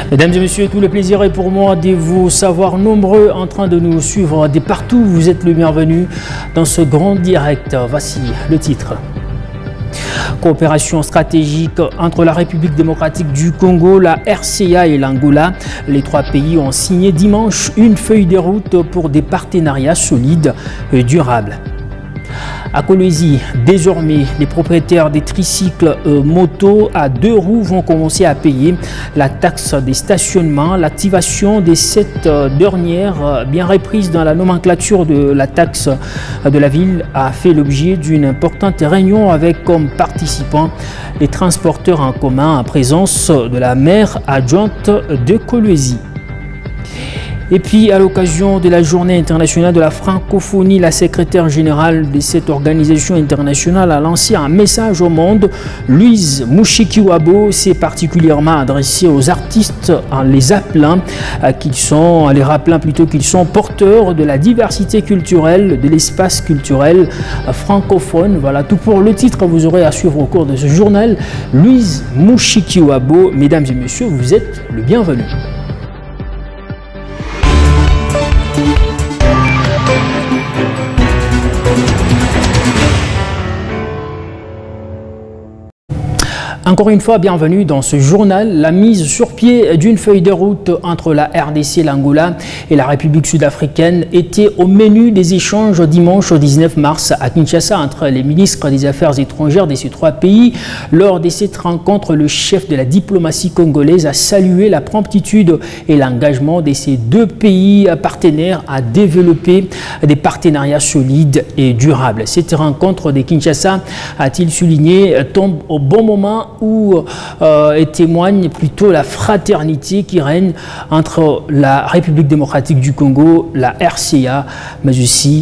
Mesdames et messieurs, tout le plaisir est pour moi de vous savoir nombreux en train de nous suivre de partout. Vous êtes le bienvenu dans ce grand direct. Voici le titre. Coopération stratégique entre la République démocratique du Congo, la RCA et l'Angola. Les trois pays ont signé dimanche une feuille de route pour des partenariats solides et durables. À Kolwezi, désormais, les propriétaires des tricycles motos à 2 roues vont commencer à payer la taxe des stationnements. L'activation de cette dernière, bien reprise dans la nomenclature de la taxe de la ville, a fait l'objet d'une importante réunion avec comme participants les transporteurs en commun en présence de la maire adjointe de Kolwezi. Et puis, à l'occasion de la journée internationale de la francophonie, la secrétaire générale de cette organisation internationale a lancé un message au monde. Louise Mushikiwabo s'est particulièrement adressée aux artistes en les rappelant qu'ils sont porteurs de la diversité culturelle, de l'espace culturel francophone. Voilà tout pour le titre. Vous aurez à suivre au cours de ce journal. Louise Mushikiwabo, mesdames et messieurs, vous êtes le bienvenu. Encore une fois, bienvenue dans ce journal. La mise sur pied d'une feuille de route entre la RDC, l'Angola et la République sud-africaine était au menu des échanges dimanche 19 mars à Kinshasa entre les ministres des Affaires étrangères de ces trois pays. Lors de cette rencontre, le chef de la diplomatie congolaise a salué la promptitude et l'engagement de ces deux pays partenaires à développer des partenariats solides et durables. Cette rencontre de Kinshasa, a-t-il souligné, tombe au bon moment où témoigne plutôt la fraternité qui règne entre la République démocratique du Congo, la RCA, mais aussi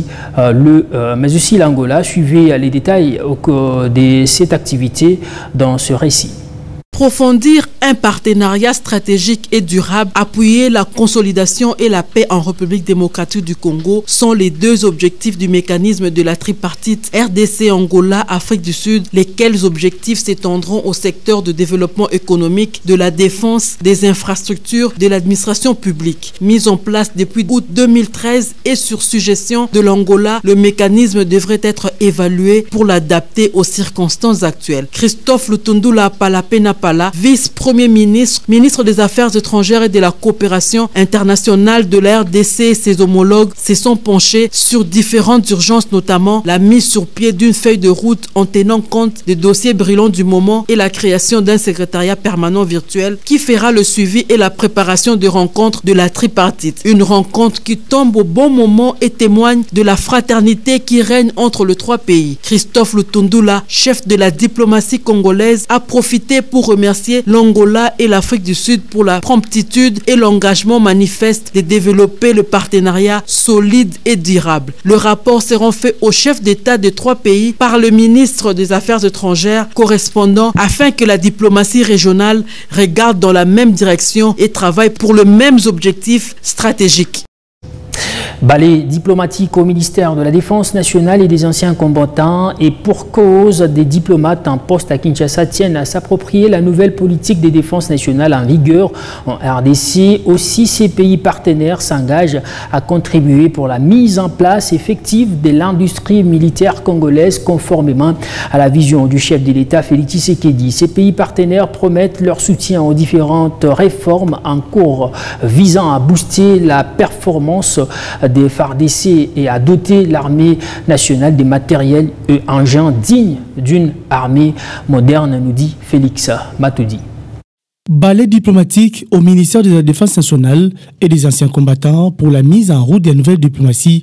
l'Angola. Suivez les détails de cette activité dans ce récit. Approfondir un partenariat stratégique et durable, appuyer la consolidation et la paix en République démocratique du Congo sont les deux objectifs du mécanisme de la tripartite RDC-Angola-Afrique du Sud, lesquels objectifs s'étendront au secteur de développement économique, de la défense, des infrastructures, de l'administration publique. Mis en place depuis août 2013 et sur suggestion de l'Angola, le mécanisme devrait être évalué pour l'adapter aux circonstances actuelles. Christophe Lutundula Palapena, vice-premier ministre, ministre des Affaires étrangères et de la coopération internationale de la RDC et ses homologues se sont penchés sur différentes urgences, notamment la mise sur pied d'une feuille de route en tenant compte des dossiers brûlants du moment et la création d'un secrétariat permanent virtuel qui fera le suivi et la préparation de rencontres de la tripartite. Une rencontre qui tombe au bon moment et témoigne de la fraternité qui règne entre les trois pays. Christophe Lutundula, chef de la diplomatie congolaise, a profité pour remercier l'Angola et l'Afrique du Sud pour la promptitude et l'engagement manifeste de développer le partenariat solide et durable. Le rapport sera fait au chef d'État des trois pays par le ministre des Affaires étrangères correspondant afin que la diplomatie régionale regarde dans la même direction et travaille pour les mêmes objectifs stratégiques. Balai diplomatique au ministère de la Défense nationale et des anciens combattants, et pour cause, des diplomates en poste à Kinshasa tiennent à s'approprier la nouvelle politique de défense nationale en vigueur en RDC. Aussi, ces pays partenaires s'engagent à contribuer pour la mise en place effective de l'industrie militaire congolaise conformément à la vision du chef de l'État Félix Tshisekedi. Ces pays partenaires promettent leur soutien aux différentes réformes en cours visant à booster la performance des FARDC et à doter l'armée nationale des matériels et engins dignes d'une armée moderne, nous dit Félix Matoudi. Balai diplomatique au ministère de la Défense nationale et des anciens combattants pour la mise en route des nouvelles diplomaties,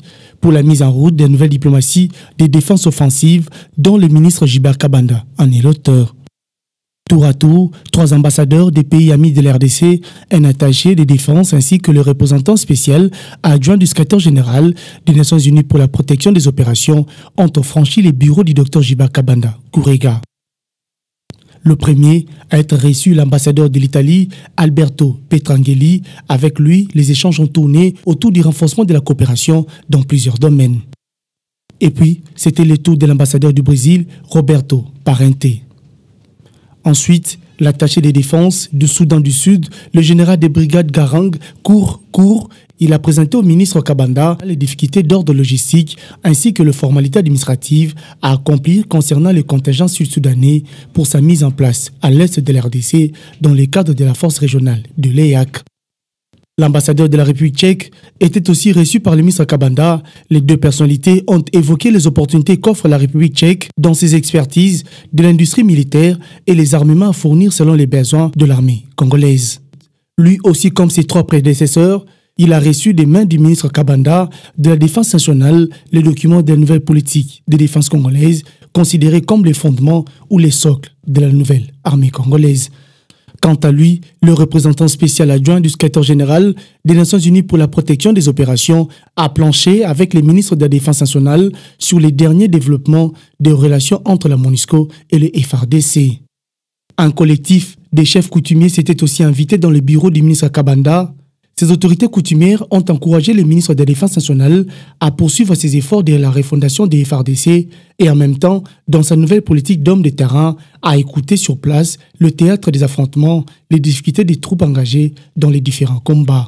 des défenses offensives dont le ministre Gilbert Kabanda en est l'auteur. Tour à tour, 3 ambassadeurs des pays amis de l'RDC, un attaché des défenses ainsi que le représentant spécial adjoint du secrétaire général des Nations Unies pour la protection des opérations ont franchi les bureaux du Dr Gilbert Kabanda, Kourega. Le premier à être reçu l'ambassadeur de l'Italie, Alberto Petrangeli. Avec lui, les échanges ont tourné autour du renforcement de la coopération dans plusieurs domaines. Et puis, c'était le tour de l'ambassadeur du Brésil, Roberto Parente. Ensuite, L'attaché des défenses du Soudan du Sud, le général des brigades Garang Kour, il a présenté au ministre Kabanda les difficultés d'ordre logistique ainsi que les formalités administratives à accomplir concernant les contingents sud-soudanais pour sa mise en place à l'est de l'RDC dans le cadre de la force régionale de l'EAC. L'ambassadeur de la République tchèque était aussi reçu par le ministre Kabanda. Les deux personnalités ont évoqué les opportunités qu'offre la République tchèque dans ses expertises de l'industrie militaire et les armements à fournir selon les besoins de l'armée congolaise. Lui aussi, comme ses trois prédécesseurs, il a reçu des mains du ministre Kabanda de la Défense nationale les documents de la nouvelle politique de défense congolaise, considérés comme les fondements ou les socles de la nouvelle armée congolaise. Quant à lui, le représentant spécial adjoint du secrétaire général des Nations Unies pour la protection des opérations a planché avec les ministres de la Défense nationale sur les derniers développements des relations entre la MONUSCO et le FARDC. Un collectif des chefs coutumiers s'était aussi invité dans le bureau du ministre Kabanda. Ces autorités coutumières ont encouragé les ministres de la Défense nationale à poursuivre ses efforts de la refondation des FARDC et en même temps, dans sa nouvelle politique d'hommes de terrain, à écouter sur place le théâtre des affrontements, les difficultés des troupes engagées dans les différents combats.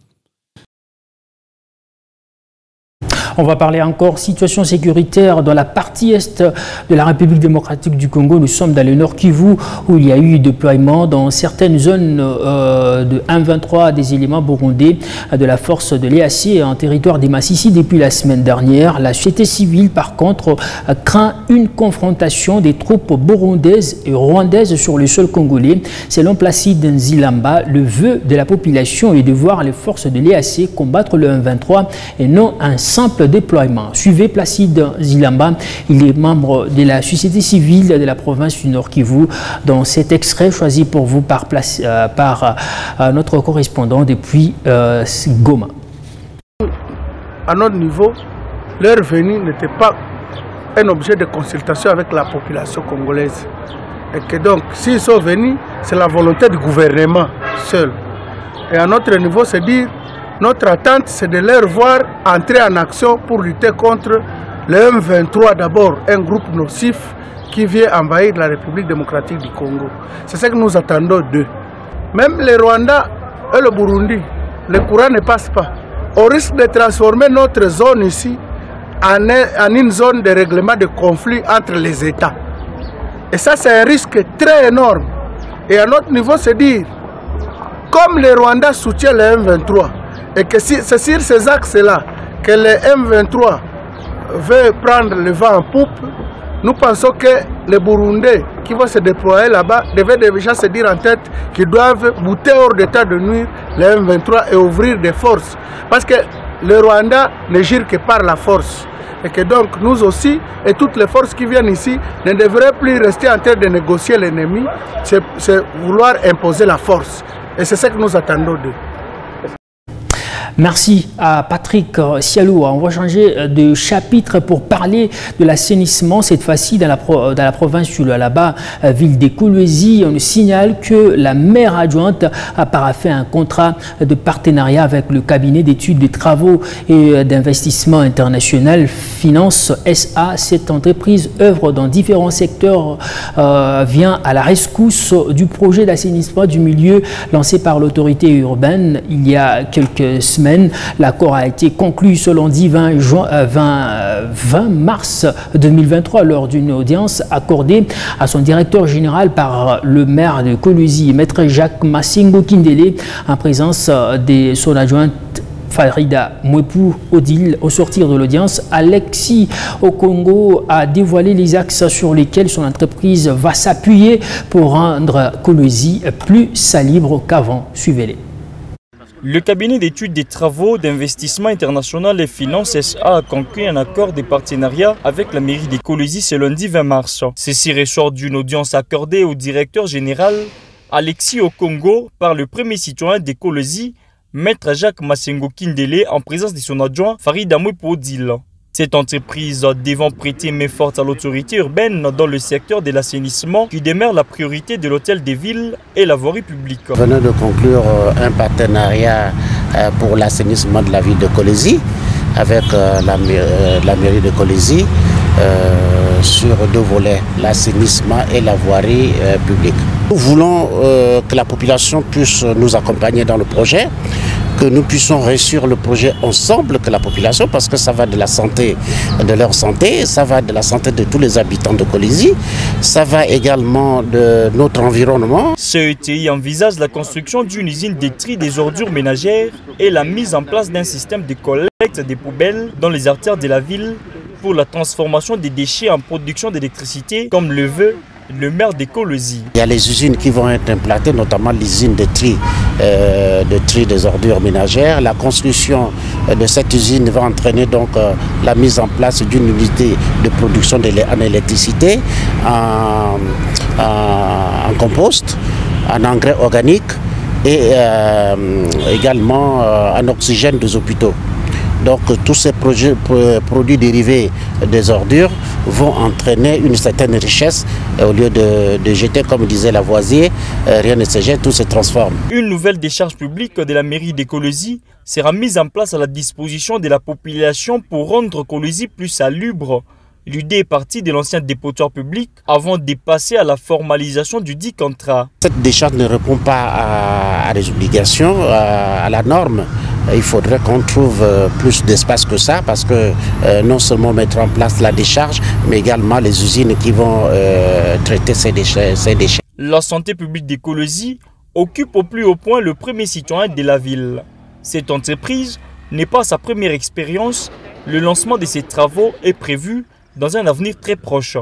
On va parler encore situation sécuritaire dans la partie est de la République démocratique du Congo. Nous sommes dans le Nord Kivu où il y a eu déploiement dans certaines zones de M23 des éléments burundais de la force de l'EAC en territoire des Massissi depuis la semaine dernière. La société civile, par contre, craint une confrontation des troupes burundaises et rwandaises sur le sol congolais. Selon Placide Nzilamba, le vœu de la population est de voir les forces de l'EAC combattre le M23 et non un simple déploiement. Suivez Placide Zilamba, il est membre de la société civile de la province du Nord Kivu. Dans cet extrait choisi pour vous par notre correspondant depuis Goma. À notre niveau, leur venue n'était pas un objet de consultation avec la population congolaise. Et que donc, s'ils sont venus, c'est la volonté du gouvernement seul. Et à notre niveau, c'est dire notre attente, c'est de leur voir entrer en action pour lutter contre le M23 d'abord, un groupe nocif qui vient envahir la République démocratique du Congo. C'est ce que nous attendons d'eux. Même les Rwandais et le Burundi, le courant ne passe pas. On risque de transformer notre zone ici en une zone de règlement de conflit entre les États. Et ça, c'est un risque très énorme. Et à notre niveau, c'est dire, comme les Rwandais soutiennent le M23, et que c'est sur ces axes-là que le M23 veut prendre le vent en poupe, nous pensons que les Burundais qui vont se déployer là-bas devaient déjà se dire en tête qu'ils doivent bouter hors d'état de nuire le M23 et ouvrir des forces. Parce que le Rwanda ne gire que par la force. Et que donc nous aussi, et toutes les forces qui viennent ici, ne devraient plus rester en train de négocier l'ennemi, c'est vouloir imposer la force. Et c'est ce que nous attendons d'eux. Merci à Patrick Sialou. On va changer de chapitre pour parler de l'assainissement, cette fois-ci dans la province du Lualaba, ville des Kolwezi. On signale que la maire adjointe a paraphé un contrat de partenariat avec le cabinet d'études des travaux et d'investissement international Finance SA. Cette entreprise œuvre dans différents secteurs, vient à la rescousse du projet d'assainissement du milieu lancé par l'autorité urbaine il y a quelques semaines. L'accord a été conclu ce lundi 20 mars 2023 lors d'une audience accordée à son directeur général par le maire de Kolwezi, Maître Jacques Massingo Kindele, en présence de son adjointe Farida Mwepou Odile. Au sortir de l'audience, Alexis Okongo a dévoilé les axes sur lesquels son entreprise va s'appuyer pour rendre Kolwezi plus salubre qu'avant. Suivez-les. Le cabinet d'études des travaux d'investissement international et Finance SA a conclu un accord de partenariat avec la mairie de Kolwezi ce lundi 20 mars. Ceci ressort d'une audience accordée au directeur général Alexis Okongo par le premier citoyen de Kolwezi, Maître Jacques Massingo Kindele, en présence de son adjoint Farida Mwepou Odile. Cette entreprise devant prêter main forte à l'autorité urbaine dans le secteur de l'assainissement qui demeure la priorité de l'hôtel des villes et la voirie publique. Nous venons de conclure un partenariat pour l'assainissement de la ville de Kolwezi avec la mairie de Kolwezi sur deux volets, l'assainissement et la voirie publique. Nous voulons que la population puisse nous accompagner dans le projet, que nous puissions réussir le projet ensemble, que la population, parce que ça va de la santé, de leur santé, ça va de la santé de tous les habitants de Kolwezi, ça va également de notre environnement. CETI envisage la construction d'une usine de tri des ordures ménagères et la mise en place d'un système de collecte des poubelles dans les artères de la ville pour la transformation des déchets en production d'électricité, comme le veut le maire de Kolwezi. Il y a les usines qui vont être implantées, notamment l'usine de tri des ordures ménagères. La construction de cette usine va entraîner donc la mise en place d'une unité de production en électricité, en compost, en engrais organique et également en oxygène des hôpitaux. Donc tous ces produits dérivés des ordures vont entraîner une certaine richesse. Au lieu de jeter, comme disait Lavoisier, rien ne se jette, tout se transforme. Une nouvelle décharge publique de la mairie de Kolwezi sera mise en place à la disposition de la population pour rendre Kolwezi plus salubre. L'idée est partie de l'ancien dépotoir public avant de passer à la formalisation du dit contrat. Cette décharge ne répond pas à des obligations, à la norme. Il faudrait qu'on trouve plus d'espace que ça parce que non seulement mettre en place la décharge, mais également les usines qui vont traiter ces déchets. La santé publique de Kolwezi occupe au plus haut point le premier citoyen de la ville. Cette entreprise n'est pas sa première expérience. Le lancement de ces travaux est prévu dans un avenir très proche.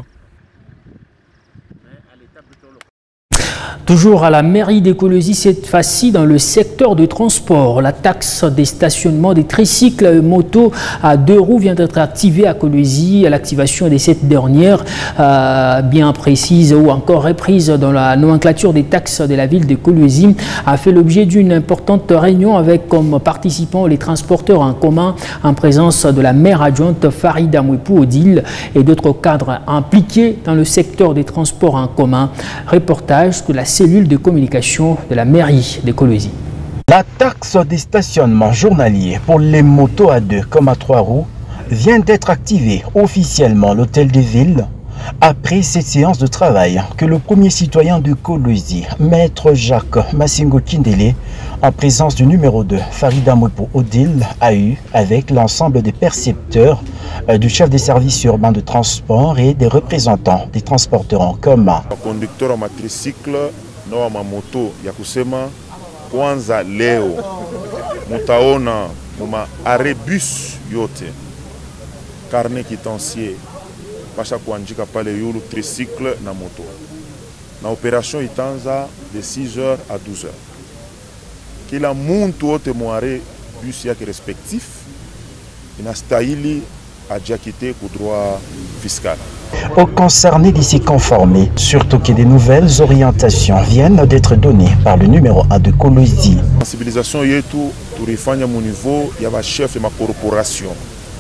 Toujours à la mairie de Kolwezi, cette fois-ci dans le secteur de transport. La taxe des stationnements des tricycles et motos à 2 roues vient d'être activée à Kolwezi. L'activation de cette dernière, bien précise ou encore reprise dans la nomenclature des taxes de la ville de Kolwezi, a fait l'objet d'une importante réunion avec comme participants les transporteurs en commun en présence de la maire adjointe Farida Mwepou Odile et d'autres cadres impliqués dans le secteur des transports en commun. Reportage de la cellule de communication de la mairie de Kolwezi. La taxe des stationnements journaliers pour les motos à 2 comme à 3 roues vient d'être activée officiellement à l'hôtel de ville après cette séance de travail que le premier citoyen de Kolwezi, maître Jacques Massingo Kindele, en présence du numéro 2, Farida Mwepou Odile, a eu avec l'ensemble des percepteurs du chef des services urbains de transport et des représentants des transporteurs en commun. Conducteur en tricycle na wa moto ya kusema kwanza leo mutaona muma arebus yote carnet quitancier pasha kuandika pale yulu tricycle na moto na opération itanza de 6h à 12h. Kila muntu wote muare bus yake respectif inastahili adjakite ku droit fiscal. Aux concernés d'y s'y conformer, surtout que des nouvelles orientations viennent d'être données par le numéro 1 de Kolwezi. La sensibilisation yetu turifanya mu niveau ya ba chef ma corporation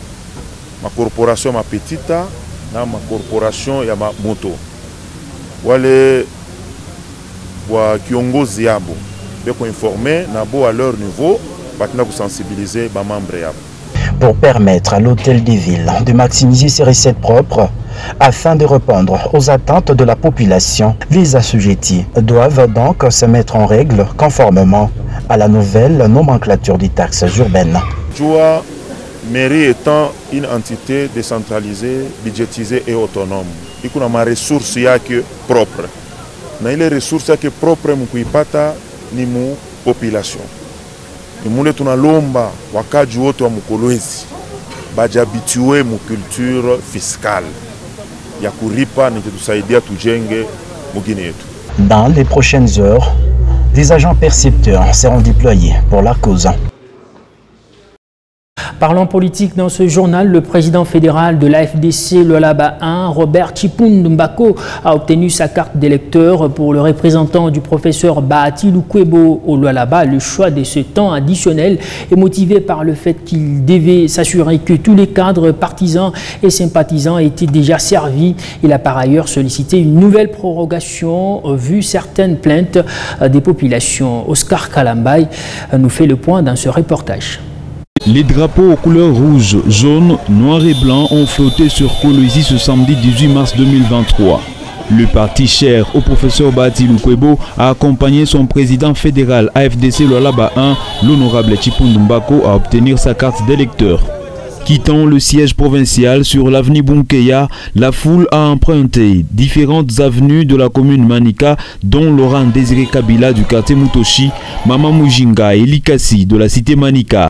ma petita na ma corporation ya ma moto wale wa kiongozi yabo beko informer na bo à leur niveau batina ku sensibiliser ba membre yabo pour permettre à l'hôtel des villes de maximiser ses recettes propres afin de répondre aux attentes de la population. Les assujettis doivent donc se mettre en règle conformément à la nouvelle nomenclature des taxes urbaines. Joua, mairie étant une entité décentralisée, budgétisée et autonome, il y a ma ressource propre. Mais les ressources propres mkuipata ni mu population. Nimule tunalomba wakaji wote wa Kolwezi bajabitiwe mu culture fiscale ya kuripa nikitusaidia tujenge mugini yetu. Dans les prochaines heures, des agents percepteurs seront déployés pour la cause. Parlons politique dans ce journal, le président fédéral de l'AFDC, Lualaba 1, Robert Chipound Mbako, a obtenu sa carte d'électeur. Pour le représentant du professeur Bahati Lukwebo au Lualaba. Le choix de ce temps additionnel est motivé par le fait qu'il devait s'assurer que tous les cadres partisans et sympathisants étaient déjà servis. Il a par ailleurs sollicité une nouvelle prorogation vu certaines plaintes des populations. Oscar Kalambay nous fait le point dans ce reportage. Les drapeaux aux couleurs rouge, jaune, noir et blanc ont flotté sur Kolwezi ce samedi 18 mars 2023. Le parti cher au professeur Bati Lukwebo a accompagné son président fédéral AFDC Lualaba 1, l'honorable Chipundu Mbako, à obtenir sa carte d'électeur. Quittant le siège provincial sur l'avenue Bunkeya, la foule a emprunté différentes avenues de la commune Manika, dont Laurent Désiré Kabila du quartier Mutoshi, Mama Mujinga et Likasi de la cité Manika.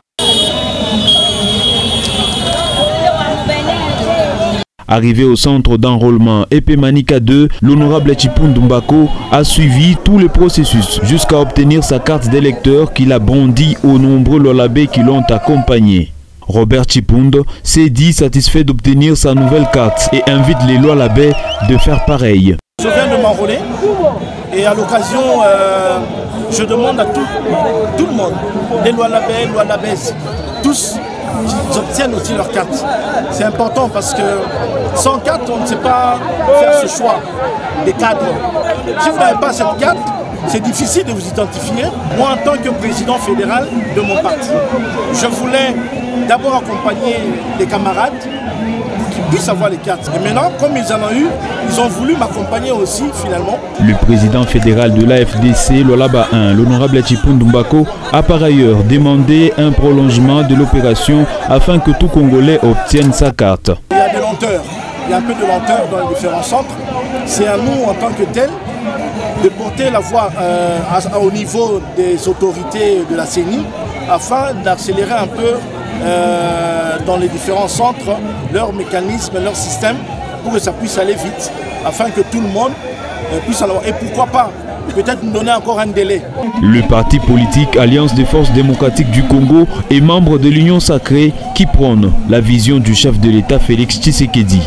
Arrivé au centre d'enrôlement EP Manika 2, l'honorable Chipundu Mbako a suivi tout le processus jusqu'à obtenir sa carte d'électeur qu'il a brandie aux nombreux Lolabés qui l'ont accompagné. Robert Chipundu s'est dit satisfait d'obtenir sa nouvelle carte et invite les Lolabés de faire pareil. Je viens de m'enrôler et à l'occasion, je demande à tout le monde, les Lolabés, Lolabès, tous, qu'ils obtiennent aussi leur carte. C'est important parce que sans carte, on ne sait pas faire ce choix des cadres. Si vous n'avez pas cette carte, c'est difficile de vous identifier. Moi, en tant que président fédéral de mon parti, je voulais d'abord accompagner les camarades pour qu'ils puissent avoir les cartes. Et maintenant, comme ils en ont eu, ils ont voulu m'accompagner aussi finalement. Le président fédéral de l'AFDC, Lualaba 1, l'honorable Chipundu Mbako, a par ailleurs demandé un prolongement de l'opération afin que tout Congolais obtienne sa carte. Il y a de lenteur, il y a un peu de lenteur dans les différents centres. C'est à nous en tant que tels de porter la voix au niveau des autorités de la CENI afin d'accélérer un peu dans les différents centres leurs mécanismes, leur système pour que ça puisse aller vite afin que tout le monde puisse alors, et pourquoi pas peut-être nous donner encore un délai. Le parti politique Alliance des forces démocratiques du Congo est membre de l'Union sacrée qui prône la vision du chef de l'État Félix Tshisekedi.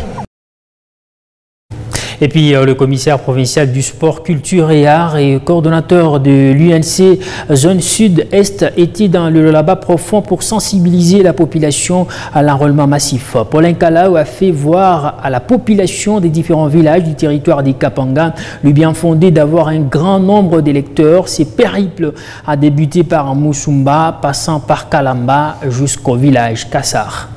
Et puis le commissaire provincial du sport, culture et art et coordonnateur de l'UNC zone sud-est était dans le Lualaba profond pour sensibiliser la population à l'enrôlement massif. Paulin Kalau a fait voir à la population des différents villages du territoire des Kapanga le bien fondé d'avoir un grand nombre d'électeurs. Ces périples a débuté par Musumba, passant par Kalamba jusqu'au village Kassar.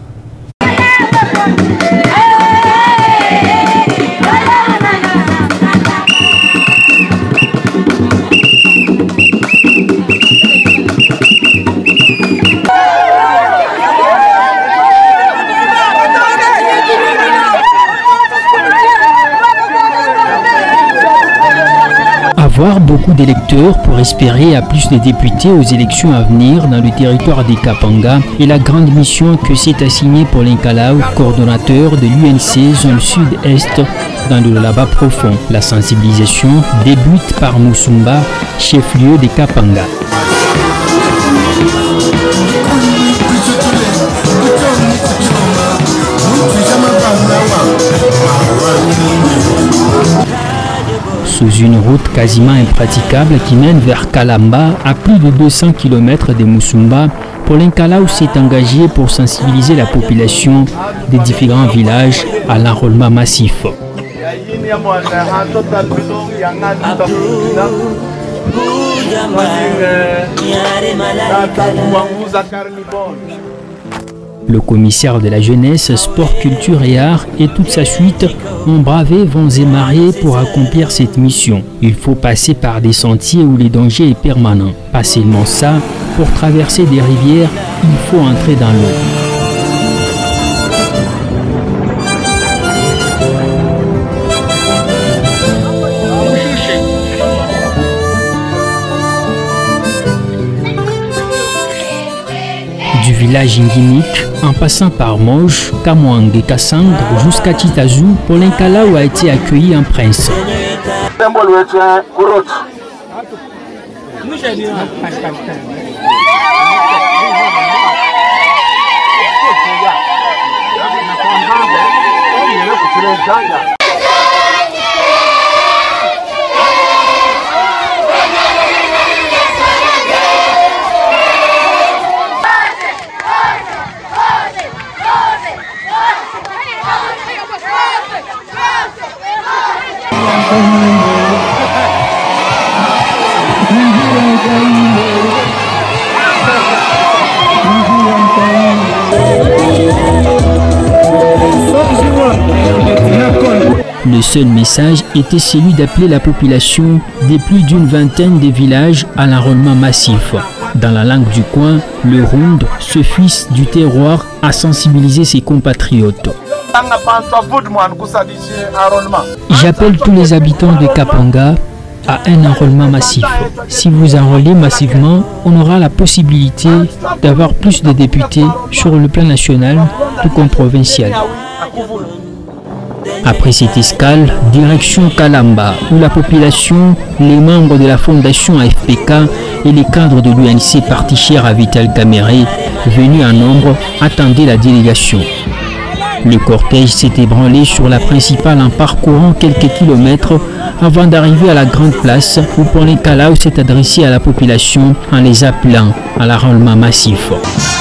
Avoir beaucoup d'électeurs pour espérer à plus de députés aux élections à venir dans le territoire des Kapanga est la grande mission que s'est assignée Paulin Kalau, coordonnateur de l'UNC zone sud-est dans le Lualaba profond. La sensibilisation débute par Musumba, chef-lieu des Kapanga. Sous une route quasiment impraticable qui mène vers Kalamba, à plus de 200 km de Musumba, Paulin Kalau s'est engagé pour sensibiliser la population des différents villages à l'enrôlement massif. Le commissaire de la jeunesse, sport, culture et art et toute sa suite ont bravé vents et marées pour accomplir cette mission. Il faut passer par des sentiers où le danger est permanent. Pas seulement ça, pour traverser des rivières, il faut entrer dans l'eau. Du village Nguinik, en passant par Moj, Kamwang et Kassang jusqu'à Titazu, Paulin Kalau a été accueilli en prince. Ne Le seul message était celui d'appeler la population de plus d'une vingtaine de villages à l'enrôlement massif. Dans la langue du coin, le Rund, ce fils du terroir, a sensibilisé ses compatriotes. J'appelle tous les habitants de Kapanga à un enrôlement massif. Si vous enrôlez massivement, on aura la possibilité d'avoir plus de députés sur le plan national, tout comme provincial. Après cette escale, direction Kalamba, où la population, les membres de la fondation AFPK et les cadres de l'UNC parti cher à Vital Kamere, venus en nombre, attendaient la délégation. Le cortège s'est ébranlé sur la principale en parcourant quelques kilomètres avant d'arriver à la grande place où Paulin Kalao s'est adressé à la population en les appelant à l'enrôlement massif.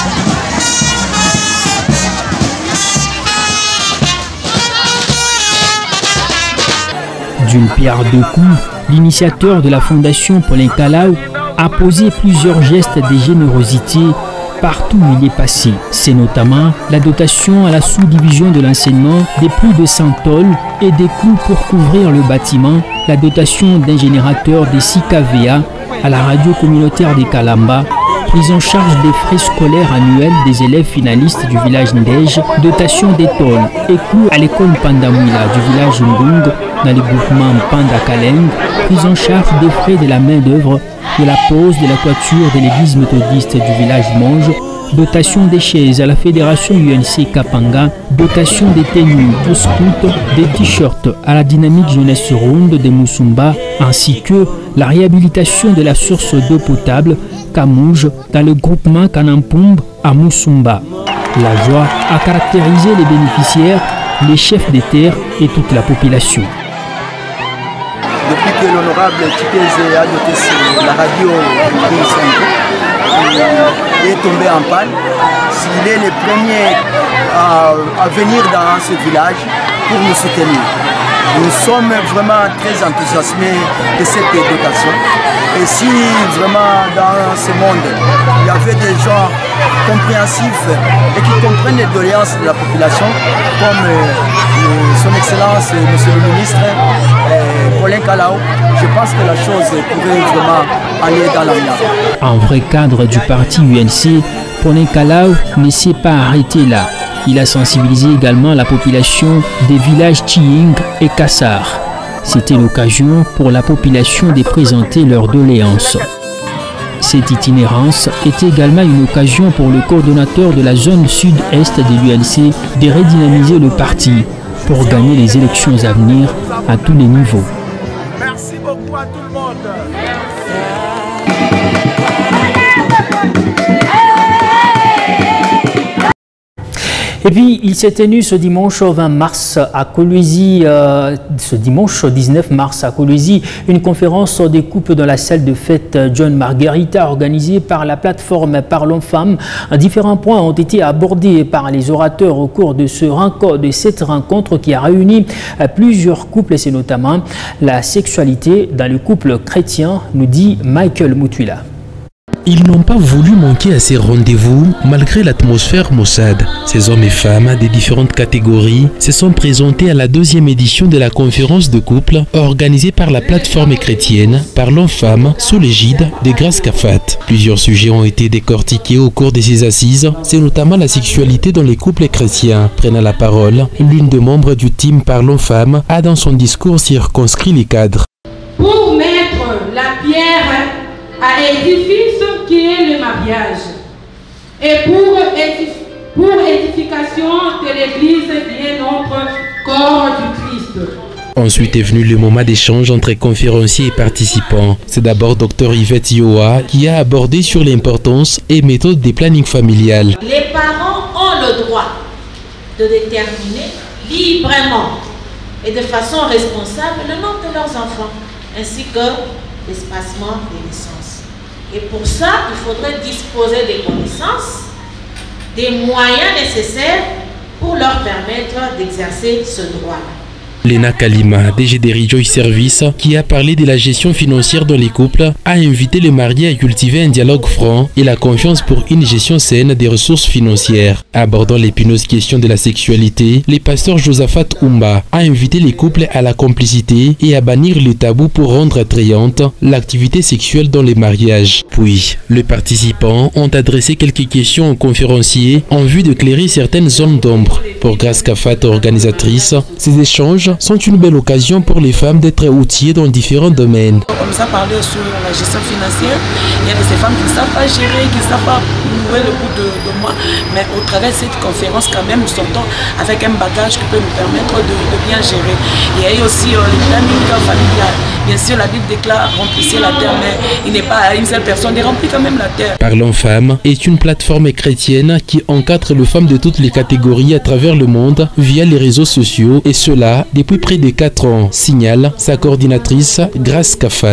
D'une pierre deux coups, l'initiateur de la fondation Paulin Kalao a posé plusieurs gestes de générosité partout où il est passé. C'est notamment la dotation à la sous-division de l'enseignement de plus de 100 tôles et des coûts pour couvrir le bâtiment, la dotation d'un générateur des 6 kVA à la radio communautaire de Kalamba, prise en charge des frais scolaires annuels des élèves finalistes du village Ndej, dotation des tôles et coûts à l'école Pandamouila du village Ndung dans le groupement Panda Kaleng, prise en charge des frais de la main-d'œuvre de la pose de la toiture de l'église méthodiste du village Monge, dotation des chaises à la fédération UNC Kapanga, dotation des tenues aux scouts, des t-shirts à la dynamique jeunesse ronde de Musumba, ainsi que la réhabilitation de la source d'eau potable Kamouj dans le groupement Kanampumb à Musumba. La joie a caractérisé les bénéficiaires, les chefs des terres et toute la population. Depuis que l'honorable Chikeze a doté la radio est tombé en panne, s'il est le premier à venir dans ce village pour nous soutenir. Nous sommes vraiment très enthousiasmés de cette dotation. Et si vraiment dans ce monde, il y avait des gens compréhensifs et qui comprennent les doléances de la population, comme son Excellence, Monsieur le Ministre, Paulin Kalao, je pense que la chose pourrait vraiment aller dans la mienne. En vrai cadre du parti UNC, Paulin Kalao ne s'est pas arrêté là. Il a sensibilisé également la population des villages Tchiying et Kassar. C'était l'occasion pour la population de présenter leurs doléances. Cette itinérance était également une occasion pour le coordonnateur de la zone sud-est de l'UNC de redynamiser le parti pour gagner les élections à venir à tous les niveaux. Merci beaucoup à tout le monde. Et puis, il s'est tenu ce dimanche 20 mars à Kolwezi, ce dimanche 19 mars à Kolwezi, une conférence des couples dans la salle de fête John Margarita organisée par la plateforme Parlons Femmes. Différents points ont été abordés par les orateurs au cours de cette rencontre qui a réuni plusieurs couples, et c'est notamment la sexualité dans le couple chrétien, nous dit Michael Mutwila. Ils n'ont pas voulu manquer à ces rendez-vous malgré l'atmosphère maussade. Ces hommes et femmes des différentes catégories se sont présentés à la deuxième édition de la conférence de couple organisée par la plateforme chrétienne Parlons Femmes sous l'égide des Grâces Kafat. Plusieurs sujets ont été décortiqués au cours de ces assises. C'est notamment la sexualité dans les couples chrétiens. Prenant la parole, l'une des membres du team Parlons Femmes a dans son discours circonscrit les cadres. Pour mettre la pierre à l'édifice qui est le mariage, et pour édification de l'Église qui est notre corps du Christ. Ensuite est venu le moment d'échange entre conférenciers et participants. C'est d'abord Dr Yvette Yoa qui a abordé sur l'importance et méthode des plannings familiales. Les parents ont le droit de déterminer librement et de façon responsable le nom de leurs enfants, ainsi que l'espacement des naissances. Et pour ça, il faudrait disposer des connaissances, des moyens nécessaires pour leur permettre d'exercer ce droit. Lena Kalima, DG des Rejoice Service, qui a parlé de la gestion financière dans les couples, a invité les mariés à cultiver un dialogue franc et la confiance pour une gestion saine des ressources financières. Abordant l'épineuse question de la sexualité, le pasteur Josaphat Oumba a invité les couples à la complicité et à bannir les tabous pour rendre attrayante l'activité sexuelle dans les mariages. Puis, les participants ont adressé quelques questions aux conférenciers en vue de clairer certaines zones d'ombre. Pour Grace Kafat, organisatrice, ces échanges sont une belle occasion pour les femmes d'être outillées dans différents domaines. On nous a parlé sur la gestion financière. Il y a de ces femmes qui ne savent pas gérer, qui ne savent pas ouvrir le bout de moi. Mais au travers de cette conférence, quand même, nous sortons avec un bagage qui peut nous permettre de bien gérer. Il y a eu aussi le planning familial. Bien sûr, la Bible déclare remplissez la terre, mais il n'est pas à une seule personne de remplir quand même la terre. Parlons Femmes est une plateforme chrétienne qui encadre les femmes de toutes les catégories à travers le monde via les réseaux sociaux, et cela depuis près de 4 ans, signale sa coordinatrice Grace Kafat.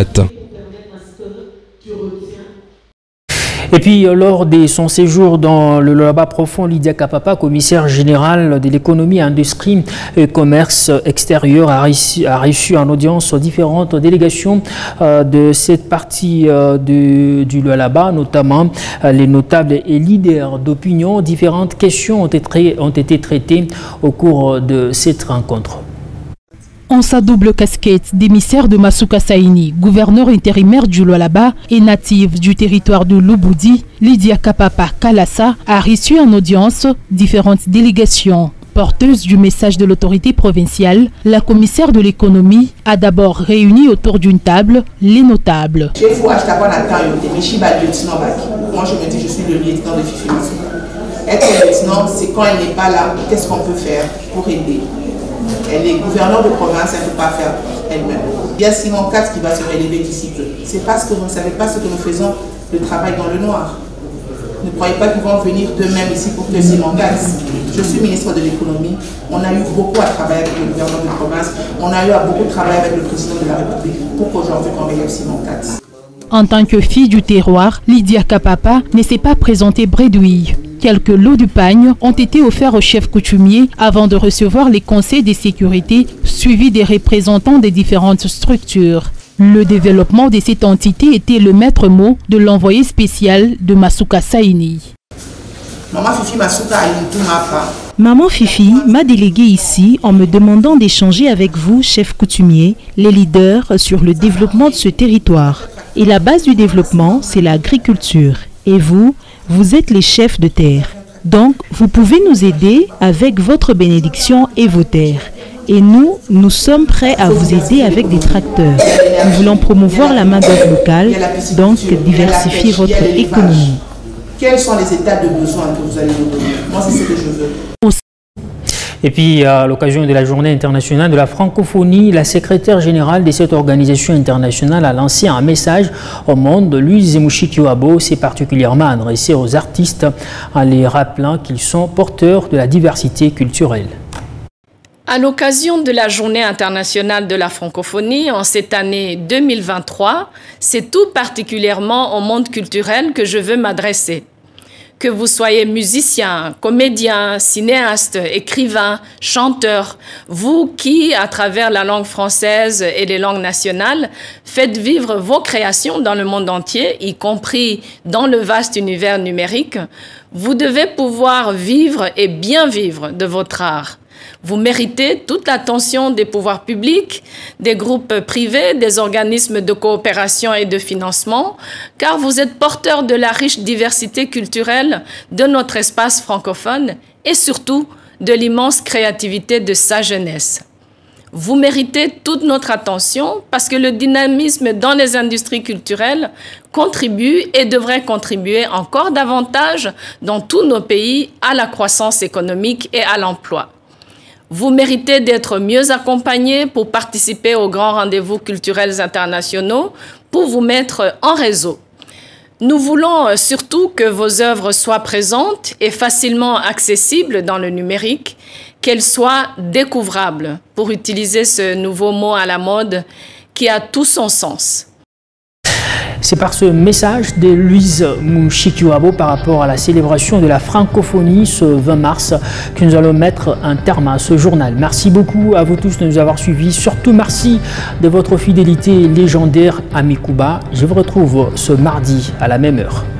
Et puis, lors de son séjour dans le Lualaba profond, Lydia Kapapa, commissaire générale de l'économie, industrie et commerce extérieur, a reçu en audience différentes délégations de cette partie du Lualaba, notamment les notables et leaders d'opinion. Différentes questions ont été traitées au cours de cette rencontre. En sa double casquette d'émissaire de Masuka Saini, gouverneur intérimaire du Lualaba et native du territoire de Lubudi, Lydia Kapapa Kalassa a reçu en audience différentes délégations. Porteuse du message de l'autorité provinciale, la commissaire de l'économie a d'abord réuni autour d'une table les notables. Moi je me dis je suis le lieutenant de Fifi Masuka. Être lieutenant, c'est quand elle n'est pas là, qu'est-ce qu'on peut faire pour aider? Elle est gouverneure de province, elle ne peut pas faire elle-même. Il y a Simon 4 qui va se relever d'ici peu. C'est parce que vous ne savez pas ce que nous faisons, le travail dans le noir. Ne croyez pas qu'ils vont venir d'eux-mêmes ici pour que Simon 4. Je suis ministre de l'économie. On a eu beaucoup à travailler avec le gouverneur de province. On a eu à beaucoup travailler avec le président de la République pour qu'aujourd'hui on relève Simon 4. En tant que fille du terroir, Lydia Kapapa ne s'est pas présentée bredouille. Quelques lots du pagne ont été offerts au chef coutumier avant de recevoir les conseils de sécurité suivis des représentants des différentes structures. Le développement de cette entité était le maître mot de l'envoyé spécial de Masuka Saini. Maman Fifi m'a délégué ici en me demandant d'échanger avec vous, chef coutumier, les leaders, sur le développement de ce territoire. Et la base du développement, c'est l'agriculture. Et vous, vous êtes les chefs de terre. Donc, vous pouvez nous aider avec votre bénédiction et vos terres. Et nous, nous sommes prêts à vous aider avec des tracteurs. Nous voulons promouvoir la main-d'œuvre locale, donc diversifier votre économie. Quels sont les états de besoin que vous allez nous donner? Moi, c'est ce que je veux. Et puis, à l'occasion de la Journée internationale de la francophonie, la secrétaire générale de cette organisation internationale a lancé un message au monde. Louise Mouchikiwabo s'est particulièrement adressé aux artistes en les rappelant qu'ils sont porteurs de la diversité culturelle. À l'occasion de la Journée internationale de la francophonie en cette année 2023, c'est tout particulièrement au monde culturel que je veux m'adresser. Que vous soyez musicien, comédien, cinéaste, écrivain, chanteur, vous qui, à travers la langue française et les langues nationales, faites vivre vos créations dans le monde entier, y compris dans le vaste univers numérique, vous devez pouvoir vivre et bien vivre de votre art. Vous méritez toute l'attention des pouvoirs publics, des groupes privés, des organismes de coopération et de financement, car vous êtes porteurs de la riche diversité culturelle de notre espace francophone et surtout de l'immense créativité de sa jeunesse. Vous méritez toute notre attention parce que le dynamisme dans les industries culturelles contribue et devrait contribuer encore davantage dans tous nos pays à la croissance économique et à l'emploi. Vous méritez d'être mieux accompagnés pour participer aux grands rendez-vous culturels internationaux, pour vous mettre en réseau. Nous voulons surtout que vos œuvres soient présentes et facilement accessibles dans le numérique, qu'elles soient découvrables, pour utiliser ce nouveau mot à la mode qui a tout son sens. C'est par ce message de Louise Mushikiwabo par rapport à la célébration de la francophonie ce 20 mars que nous allons mettre un terme à ce journal. Merci beaucoup à vous tous de nous avoir suivis. Surtout merci de votre fidélité légendaire à Mikuba. Je vous retrouve ce mardi à la même heure.